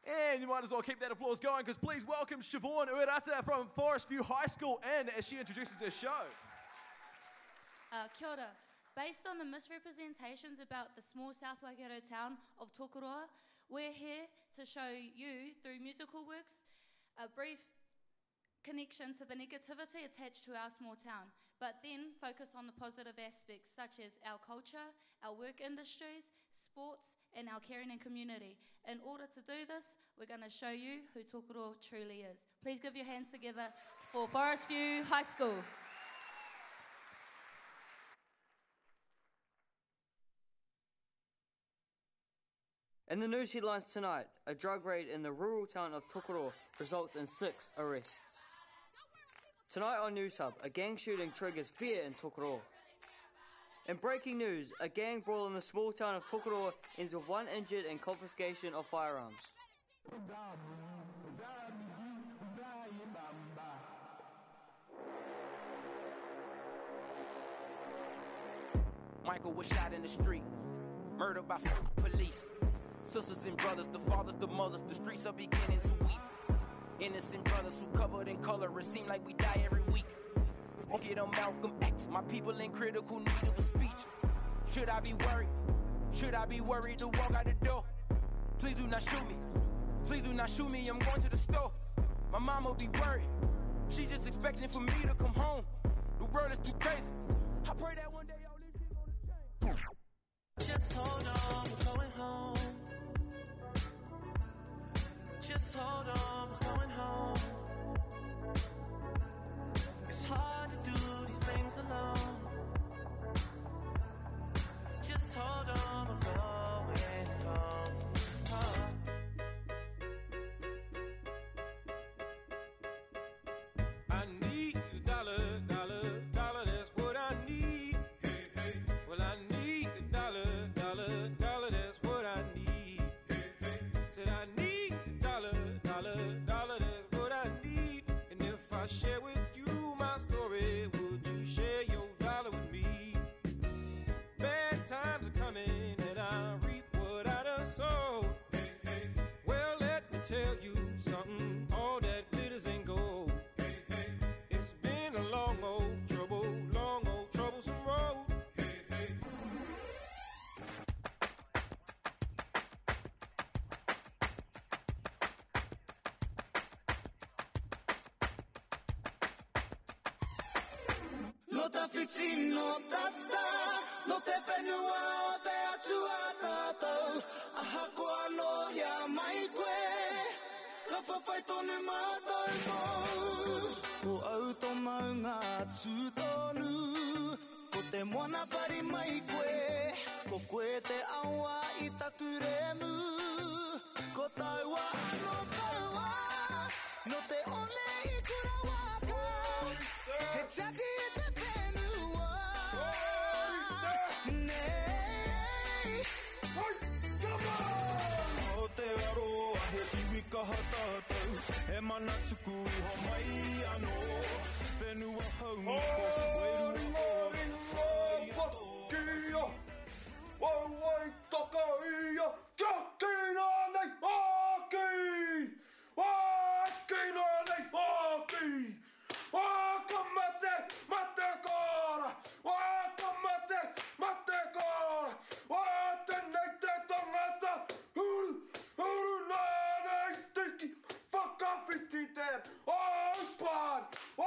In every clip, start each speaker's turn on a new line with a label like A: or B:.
A: And you might as well keep that applause going because please welcome Siobhan Uerata from Forest View High School in as she introduces her show.
B: Kia ora. Based on the misrepresentations about the small South Waikato town of Tokoroa, we're here to show you, through musical works, a brief connection to the negativity attached to our small town, but then focus on the positive aspects such as our culture, our work industries, sports, and our caring and community. In order to do this, we're going to show you who Tokoroa truly is. Please give your hands together for Forest View High School.
C: In the news headlines tonight, a drug raid in the rural town of Tokoroa results in 6 arrests. Tonight on News Hub, a gang shooting triggers fear in Tokoroa. In breaking news, a gang brawl in the small town of Tokoroa ends with 1 injured and confiscation of firearms.
D: Michael was shot in the street, murdered by police. Sisters and brothers, the fathers, the mothers, the streets are beginning to weep. Innocent brothers who covered in color, it seem like we die every week. Fuck it on Malcolm X, my people in critical need of a speech. Should I be worried? Should I be worried to walk out the door? Please do not shoot me. Please do not shoot me, I'm going to the store. My mama be worried. She just expecting for me to come home. The world is too crazy. I pray that one day all this shit gonna change.
E: Just hold on, we're going home. Just hold on, we're going home. It's hard to do these things alone. Just hold on, we're going home.
F: I need a dollar, dollar, dollar, that's what I need. Hey, hey. Well, I need a dollar, dollar, dollar, that's what I need. Hey, hey. Said I need a dollar, dollar, dollar, that's what I need. And if I share with you my story, would you share your dollar with me? Bad times are coming and I reap what I done sowed. Hey, hey. Well, let me tell you something, all that glitters ain't gold. Hey, hey. It's been a long old troublesome road. Hey, hey.
E: No te fixi, no tata, no te whenua o te atua tātou. Aha koa no hea mai koe, ka whawhai tonu mātou mō. Ko au tō maunga atu tonu, ko te moana pari mai koe, ko koe te aua I taku remu. Ko taua ano taua, no te ole I kura waka, he tiaki I te whenua. Nei,
F: O te aroa he iwi kaha tātou, he mana tuku iho mai anō. Whenua haungi ko weirua oi whakia, wai taka ia, kia kina nei aki, kina nei aki, waka mate kora, waka mate kora, wate nei te tangata, huru nā nei tiki, whakawhiti te, aupan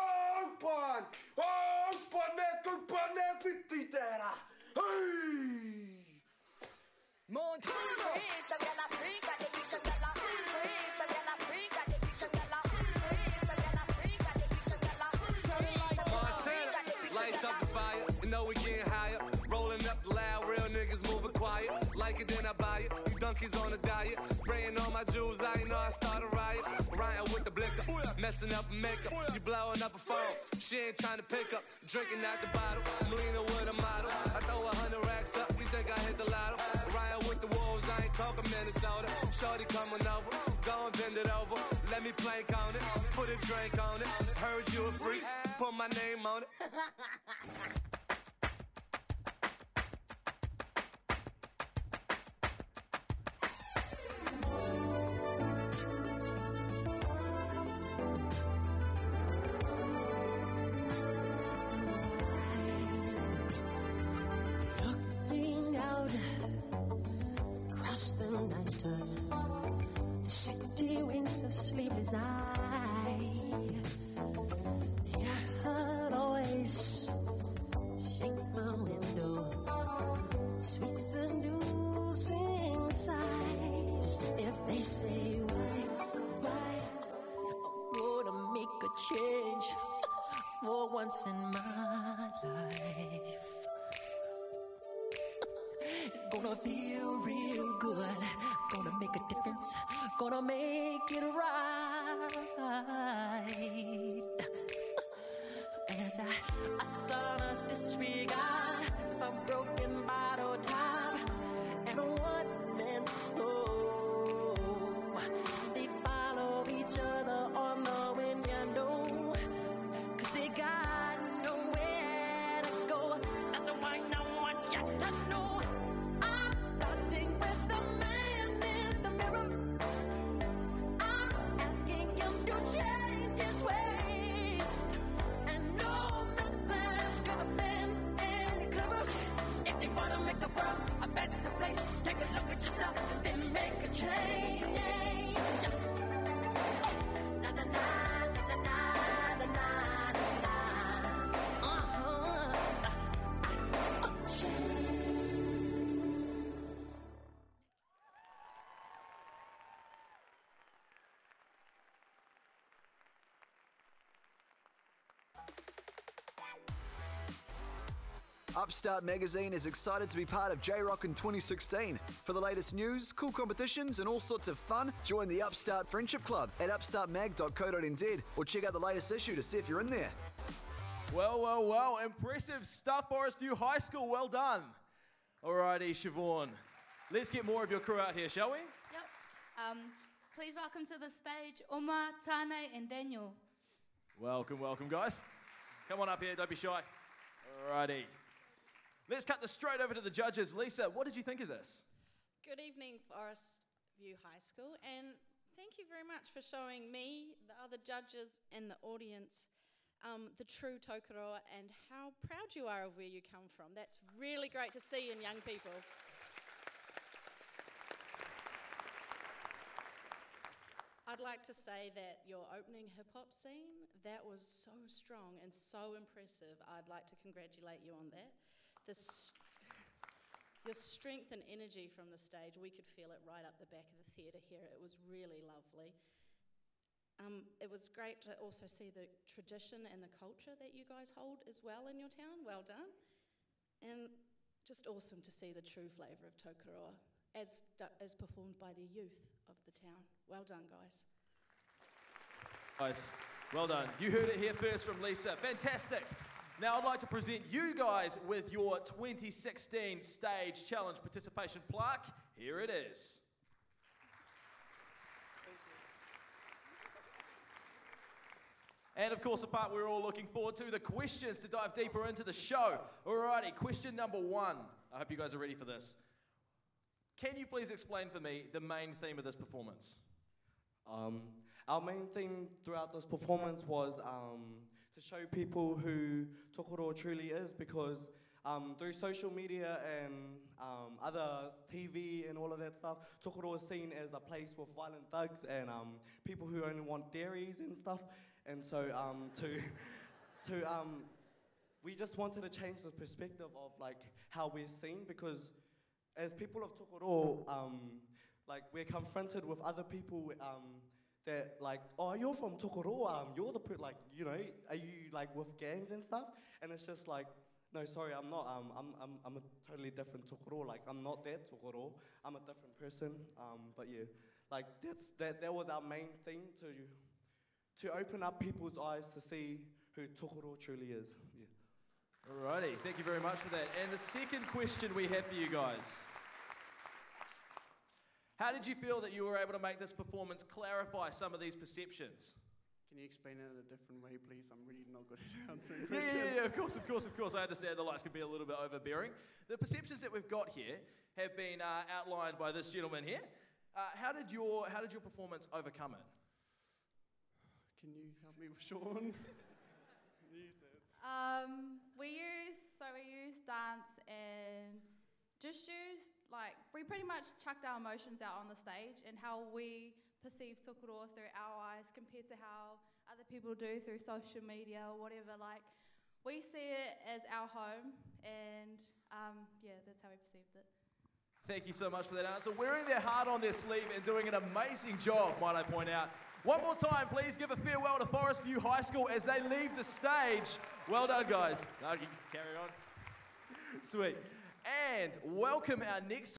F: ne kupa ne whiti tērā, hei!
G: Lights up the fire, you know we getting higher. Rolling up loud, real niggas moving quiet. Like it, then I buy it. You donkeys on a diet. Spraying all my jewels, I ain't know I start a riot. Rioting with the blicker, messing up makeup. You blowing up a phone, she ain't trying to pick up. Drinking out the bottle, I'm leaning with a model. I throw 100 racks up, you think I hit the lotto? Rioting with the wolves, I ain't talking Minnesota. Shorty coming over, go and bend it over. Let me plank on it, put a drink on it. Heard you a freak, put my name on it.
E: winter. The city winks a sleepless eye. Yeah, I'd always shake my window. Sweet seducing sighs. If they say why, I wanna make a change for once in my life. It's gonna feel real good. Gonna make a difference. Gonna make it right. As I silence disregard a broken bottle top and a one-man soul. They follow each other on the wind, you know, 'cause they got nowhere to go. That's why I want you to know. I'm starting with the man in the mirror. I'm asking him to change his ways. And no message could have been any clearer. If you wanna make the world a better place, take a look at yourself and then make a change. Na na na na na na na na.
H: Upstart Magazine is excited to be part of J-Rock in 2016. For the latest news, cool competitions and all sorts of fun, join the Upstart Friendship Club at upstartmag.co.nz or check out the latest issue to see if you're in there.
A: Well. Impressive stuff, Forest View High School. Well done. Alrighty, Siobhan. Let's get more of your crew out here, shall we?
B: Yep. Please welcome to the stage Uma, Tane, and Daniel.
A: Welcome, guys. Come on up here, don't be shy. Alrighty. Let's cut this straight over to the judges. Lisa, what did you think of this?
I: Good evening, Forest View High School, and thank you very much for showing me, the other judges, and the audience the true Tokoroa and how proud you are of where you come from. That's really great to see in young people. I'd like to say that your opening hip-hop scene, that was so strong and so impressive. I'd like to congratulate you on that. Your strength and energy from the stage, we could feel it right up the back of the theatre here. It was really lovely. It was great to also see the tradition and the culture that you guys hold as well in your town. Well done. And just awesome to see the true flavour of Tokoroa as performed by the youth of the town. Well done, guys.
A: Guys, well done. You heard it here first from Lisa. Fantastic. Now I'd like to present you guys with your 2016 Stage Challenge Participation Plaque. Here it is. And of course, the part we're all looking forward to, the questions to dive deeper into the show. Alrighty, question number 1. I hope you guys are ready for this. Can you please explain for me the main theme of this performance?
J: Our main theme throughout this performance was to show people who Tokoroa truly is, because through social media and other TV and all of that stuff, Tokoroa is seen as a place with violent thugs and people who only want dairies and stuff. And so we just wanted to change the perspective of like how we're seen, because as people of Tokoroa, like we're confronted with other people that like, oh, you're from Tokoroa, you're the like, you know, are you like with gangs and stuff? And it's just like, no, sorry, I'm not. I'm a totally different Tokoroa. Like I'm not that Tokoroa. I'm a different person. But yeah, like that was our main thing, to open up people's eyes to see who Tokoroa truly is. Yeah.
A: Alrighty, thank you very much for that. And the second question we have for you guys. How did you feel that you were able to make this performance clarify some of these perceptions?
K: Can you explain it in a different way, please? I'm really not good at answering questions.
A: Yeah, of course. I understand the lights can be a little bit overbearing. The perceptions that we've got here have been outlined by this gentleman here. How did your performance overcome it?
K: Can you help me with Sean? You said.
L: We use dance and just use like, we pretty much chucked our emotions out on the stage and how we perceive Tokoroa through our eyes compared to how other people do through social media or whatever. Like, we see it as our home, and yeah, that's how we perceived it.
A: Thank you so much for that answer. Wearing their heart on their sleeve and doing an amazing job, might I point out. One more time, please give a farewell to Forest View High School as they leave the stage. Well done, guys. Now you can carry on. Sweet. And welcome our next